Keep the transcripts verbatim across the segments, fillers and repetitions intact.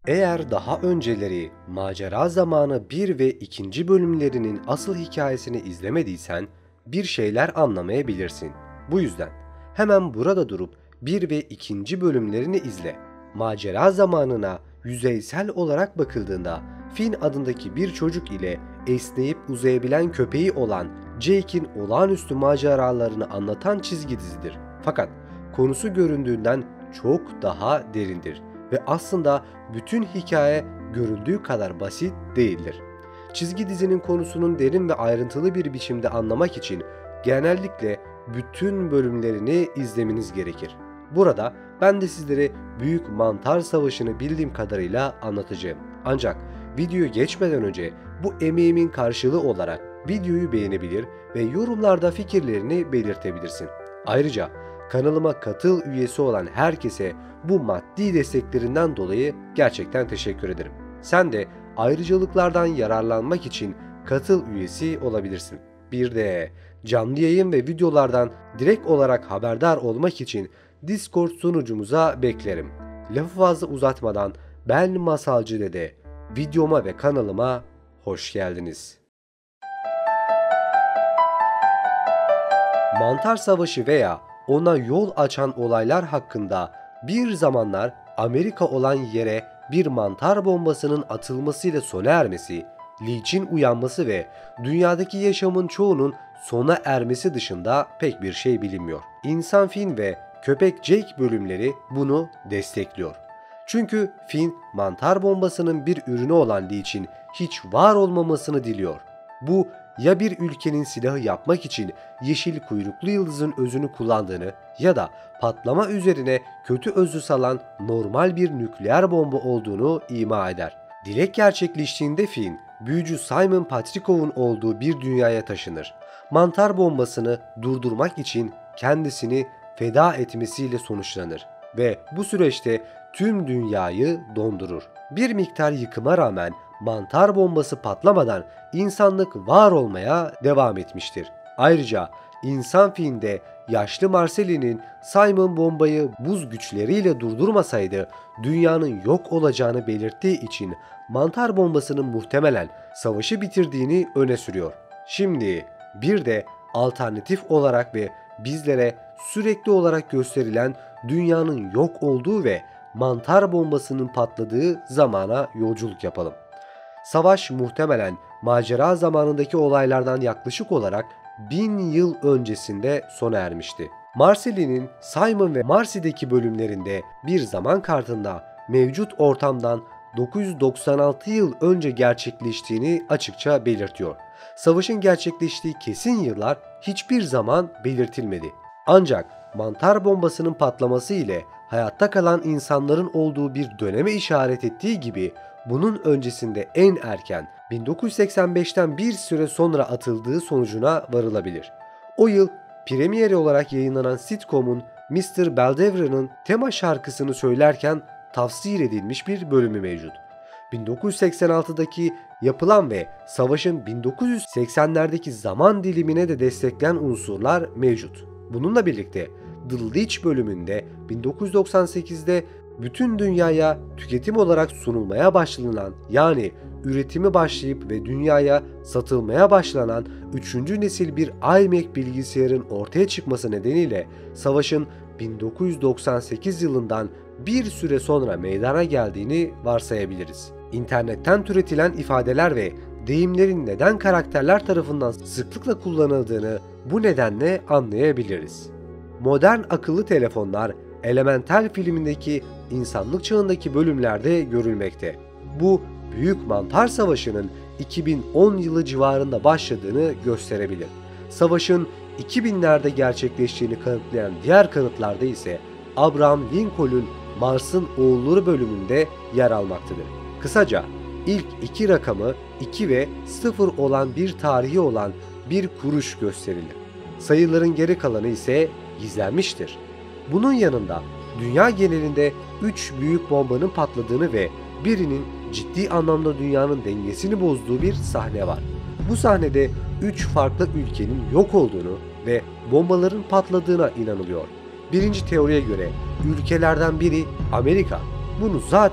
Eğer daha önceleri Macera Zamanı bir ve ikinci bölümlerinin asıl hikayesini izlemediysen bir şeyler anlamayabilirsin. Bu yüzden hemen burada durup bir ve ikinci bölümlerini izle. Macera Zamanı'na yüzeysel olarak bakıldığında Finn adındaki bir çocuk ile esneyip uzayabilen köpeği olan Jake'in olağanüstü maceralarını anlatan çizgi dizidir. Fakat konusu göründüğünden çok daha derindir ve aslında bütün hikaye görüldüğü kadar basit değildir. Çizgi dizinin konusunun derin ve ayrıntılı bir biçimde anlamak için genellikle bütün bölümlerini izlemeniz gerekir. Burada ben de sizlere Büyük Mantar Savaşı'nı bildiğim kadarıyla anlatacağım. Ancak videoya geçmeden önce bu emeğimin karşılığı olarak videoyu beğenebilir ve yorumlarda fikirlerini belirtebilirsin. Ayrıca kanalıma katıl üyesi olan herkese bu maddi desteklerinden dolayı gerçekten teşekkür ederim. Sen de ayrıcalıklardan yararlanmak için katıl üyesi olabilirsin. Bir de canlı yayın ve videolardan direkt olarak haberdar olmak için Discord sunucumuza beklerim. Lafı fazla uzatmadan ben Masalcı Dede, videoma ve kanalıma hoş geldiniz. Mantar Savaşı veya ona yol açan olaylar hakkında bir zamanlar Amerika olan yere bir mantar bombasının atılmasıyla sona ermesi, Leech'in uyanması ve dünyadaki yaşamın çoğunun sona ermesi dışında pek bir şey bilinmiyor. İnsan Finn ve Köpek Jake bölümleri bunu destekliyor. Çünkü Finn mantar bombasının bir ürünü olan Leech'in hiç var olmamasını diliyor. Bu ya bir ülkenin silahı yapmak için yeşil kuyruklu yıldızın özünü kullandığını ya da patlama üzerine kötü özü salan normal bir nükleer bomba olduğunu ima eder. Dilek gerçekleştiğinde Finn, büyücü Simon Patrikov'un olduğu bir dünyaya taşınır. Mantar bombasını durdurmak için kendisini feda etmesiyle sonuçlanır ve bu süreçte tüm dünyayı dondurur. Bir miktar yıkıma rağmen mantar bombası patlamadan insanlık var olmaya devam etmiştir. Ayrıca insan Finn'de yaşlı Marcelli'nin Simon bombayı buz güçleriyle durdurmasaydı dünyanın yok olacağını belirttiği için mantar bombasının muhtemelen savaşı bitirdiğini öne sürüyor. Şimdi bir de alternatif olarak ve bizlere sürekli olarak gösterilen dünyanın yok olduğu ve mantar bombasının patladığı zamana yolculuk yapalım. Savaş muhtemelen macera zamanındaki olaylardan yaklaşık olarak bin yıl öncesinde sona ermişti. Marcelli'nin Simon ve Marcy'deki bölümlerinde bir zaman kartında mevcut ortamdan dokuz yüz doksan altı yıl önce gerçekleştiğini açıkça belirtiyor. Savaşın gerçekleştiği kesin yıllar hiçbir zaman belirtilmedi. Ancak mantar bombasının patlaması ile hayatta kalan insanların olduğu bir döneme işaret ettiği gibi bunun öncesinde en erken bin dokuz yüz seksen beşten bir süre sonra atıldığı sonucuna varılabilir. O yıl premieri olarak yayınlanan sitcom'un mister Beldevra'nın tema şarkısını söylerken tafsir edilmiş bir bölümü mevcut. bin dokuz yüz seksen altıdaki yapılan ve savaşın bin dokuz yüz seksenlerdeki zaman dilimine de destekleyen unsurlar mevcut. Bununla birlikte The Leech bölümünde bin dokuz yüz doksan sekizde bütün dünyaya tüketim olarak sunulmaya başlanan, yani üretimi başlayıp ve dünyaya satılmaya başlanan üçüncü nesil bir iMac bilgisayarın ortaya çıkması nedeniyle savaşın bin dokuz yüz doksan sekiz yılından bir süre sonra meydana geldiğini varsayabiliriz. İnternetten türetilen ifadeler ve deyimlerin neden karakterler tarafından sıklıkla kullanıldığını bu nedenle anlayabiliriz. Modern akıllı telefonlar Elemental filmindeki insanlık çağındaki bölümlerde görülmekte. Bu Büyük Mantar Savaşı'nın iki bin on yılı civarında başladığını gösterebilir. Savaşın iki binlerde gerçekleştiğini kanıtlayan diğer kanıtlarda ise Abraham Lincoln'un Mars'ın Oğulları bölümünde yer almaktadır. Kısaca ilk iki rakamı iki ve sıfır olan bir tarihi olan bir kuruş gösterilir. Sayıların geri kalanı ise gizlenmiştir. Bunun yanında dünya genelinde üç büyük bombanın patladığını ve birinin ciddi anlamda dünyanın dengesini bozduğu bir sahne var. Bu sahnede üç farklı ülkenin yok olduğunu ve bombaların patladığına inanılıyor. Birinci teoriye göre ülkelerden biri Amerika. Bunu zaten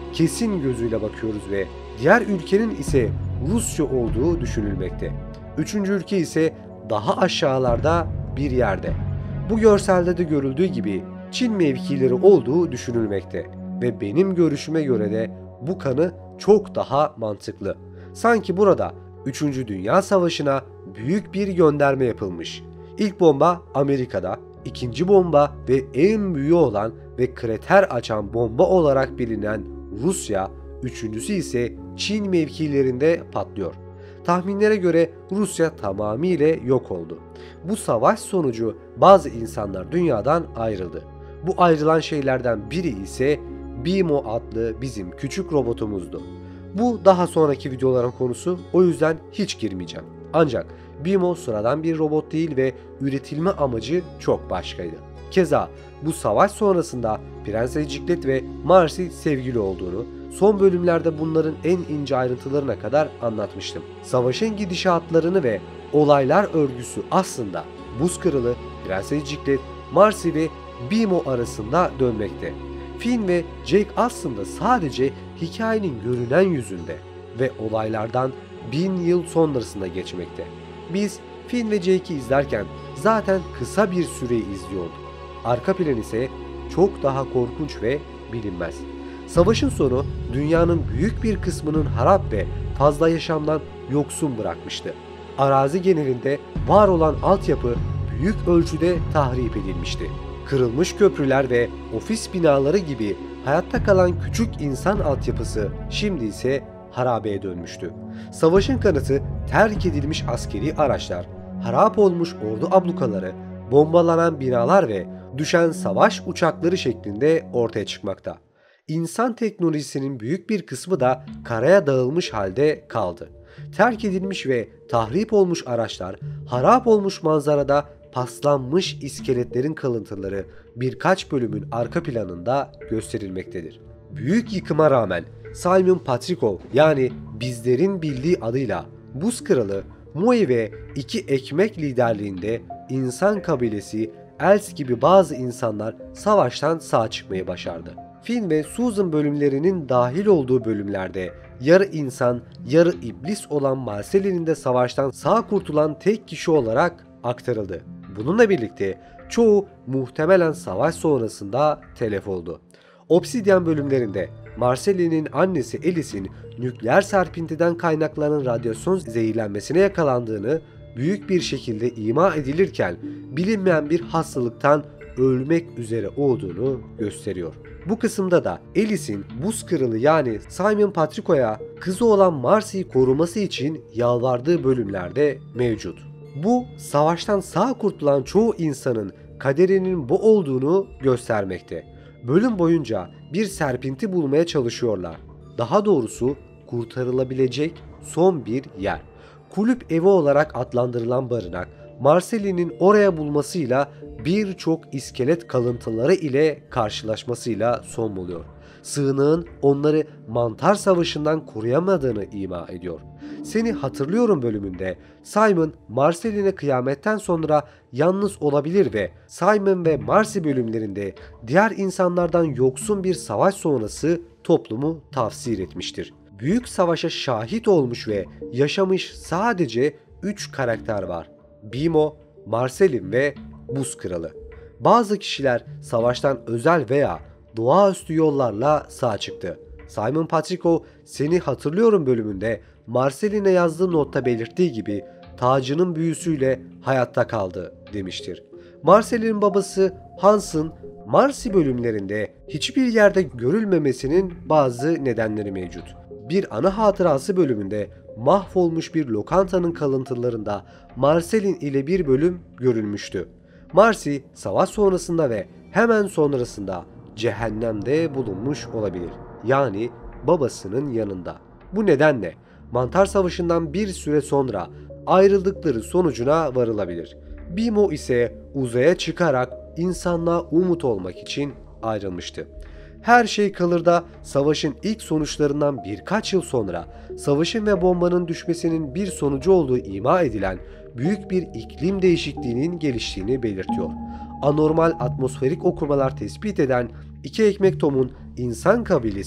kesin gözüyle bakıyoruz ve diğer ülkenin ise Rusya olduğu düşünülmekte. Üçüncü ülke ise daha aşağılarda bir yerde. Bu görselde de görüldüğü gibi Çin mevkileri olduğu düşünülmekte ve benim görüşüme göre de bu kanı çok daha mantıklı. Sanki burada üçüncü. Dünya Savaşı'na büyük bir gönderme yapılmış. İlk bomba Amerika'da, ikinci bomba ve en büyüğü olan ve krater açan bomba olarak bilinen Rusya, üçüncüsü ise Çin mevkilerinde patlıyor. Tahminlere göre Rusya tamamıyla yok oldu. Bu savaş sonucu bazı insanlar dünyadan ayrıldı. Bu ayrılan şeylerden biri ise BİMO adlı bizim küçük robotumuzdu. Bu daha sonraki videoların konusu, o yüzden hiç girmeyeceğim. Ancak BİMO sıradan bir robot değil ve üretilme amacı çok başkaydı. Keza bu savaş sonrasında Prenses Ciklet ve Marcy sevgili olduğunu, son bölümlerde bunların en ince ayrıntılarına kadar anlatmıştım. Savaşın gidişatlarını ve olaylar örgüsü aslında Buz Kralı, Prenses Ciklet, Marcy ve BİMO arasında dönmekte. Finn ve Jake aslında sadece hikayenin görünen yüzünde ve olaylardan bin yıl sonrasında geçmekte. Biz Finn ve Jake'i izlerken zaten kısa bir süre izliyorduk. Arka plan ise çok daha korkunç ve bilinmez. Savaşın sonu dünyanın büyük bir kısmının harap ve fazla yaşamdan yoksun bırakmıştı. Arazi genelinde var olan altyapı büyük ölçüde tahrip edilmişti. Kırılmış köprüler ve ofis binaları gibi hayatta kalan küçük insan altyapısı şimdi ise harabeye dönmüştü. Savaşın kanıtı terk edilmiş askeri araçlar, harap olmuş ordu ablukaları, bombalanan binalar ve düşen savaş uçakları şeklinde ortaya çıkmakta. İnsan teknolojisinin büyük bir kısmı da karaya dağılmış halde kaldı. Terk edilmiş ve tahrip olmuş araçlar, harap olmuş manzarada paslanmış iskeletlerin kalıntıları birkaç bölümün arka planında gösterilmektedir. Büyük yıkıma rağmen Simon Patrikov, yani bizlerin bildiği adıyla Buz Kralı, Moe ve iki ekmek liderliğinde insan kabilesi Els gibi bazı insanlar savaştan sağ çıkmayı başardı. Finn ve Susan bölümlerinin dahil olduğu bölümlerde yarı insan, yarı iblis olan Marcel'in de savaştan sağ kurtulan tek kişi olarak aktarıldı. Bununla birlikte çoğu muhtemelen savaş sonrasında telef oldu. Obsidian bölümlerinde Marcel'in annesi Alice'in nükleer serpintiden kaynaklanan radyasyon zehirlenmesine yakalandığını büyük bir şekilde ima edilirken bilinmeyen bir hastalıktan ölmek üzere olduğunu gösteriyor. Bu kısımda da Alice'in Buz Kralı yani Simon Patrico'ya kızı olan Marcy'yi koruması için yalvardığı bölümlerde mevcut. Bu savaştan sağ kurtulan çoğu insanın kaderinin bu olduğunu göstermekte. Bölüm boyunca bir serpinti bulmaya çalışıyorlar. Daha doğrusu kurtarılabilecek son bir yer. Kulüp evi olarak adlandırılan barınak, Marcel'in oraya bulmasıyla birçok iskelet kalıntıları ile karşılaşmasıyla son buluyor. Sığınağın onları mantar savaşından koruyamadığını ima ediyor. Seni Hatırlıyorum bölümünde Simon, Marceline kıyametten sonra yalnız olabilir ve Simon ve Marcy bölümlerinde diğer insanlardan yoksun bir savaş sonrası toplumu tafsir etmiştir. Büyük savaşa şahit olmuş ve yaşamış sadece üç karakter var: BİMO, Marcelin ve Buz Kralı. Bazı kişiler savaştan özel veya doğaüstü yollarla sağ çıktı. Simon Patrico, Seni Hatırlıyorum bölümünde Marceline yazdığı notta belirttiği gibi tacının büyüsüyle hayatta kaldı demiştir. Marcelin'in babası Hans'ın Marcy bölümlerinde hiçbir yerde görülmemesinin bazı nedenleri mevcut. Bir ana hatırası bölümünde mahvolmuş bir lokantanın kalıntılarında Marcelin ile bir bölüm görülmüştü. Marcy savaş sonrasında ve hemen sonrasında cehennemde bulunmuş olabilir. Yani babasının yanında. Bu nedenle Mantar Savaşı'ndan bir süre sonra ayrıldıkları sonucuna varılabilir. BİMO ise uzaya çıkarak insanlığa umut olmak için ayrılmıştı. Her şey kalır da savaşın ilk sonuçlarından birkaç yıl sonra savaşın ve bombanın düşmesinin bir sonucu olduğu ima edilen büyük bir iklim değişikliğinin geliştiğini belirtiyor. Anormal atmosferik okumalar tespit eden iki ekmek Tom'un insan kabilesi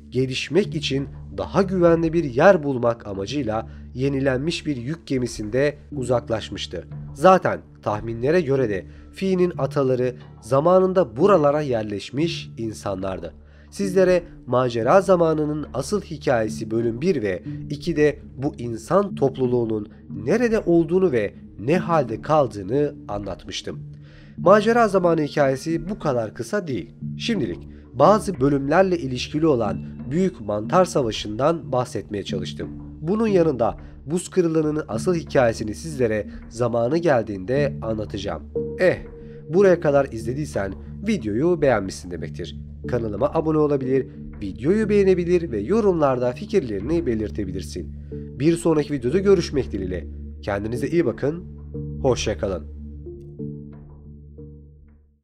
gelişmek için daha güvenli bir yer bulmak amacıyla yenilenmiş bir yük gemisinde uzaklaşmıştı. Zaten tahminlere göre de Fi'nin ataları zamanında buralara yerleşmiş insanlardı. Sizlere Macera Zamanı'nın asıl hikayesi bölüm bir ve ikide bu insan topluluğunun nerede olduğunu ve ne halde kaldığını anlatmıştım. Macera Zamanı hikayesi bu kadar kısa değil. Şimdilik bazı bölümlerle ilişkili olan Büyük Mantar Savaşı'ndan bahsetmeye çalıştım. Bunun yanında buz kırılığının asıl hikayesini sizlere zamanı geldiğinde anlatacağım. Eh, buraya kadar izlediysen videoyu beğenmişsin demektir. Kanalıma abone olabilir, videoyu beğenebilir ve yorumlarda fikirlerini belirtebilirsin. Bir sonraki videoda görüşmek dileğiyle. Kendinize iyi bakın, hoşça kalın.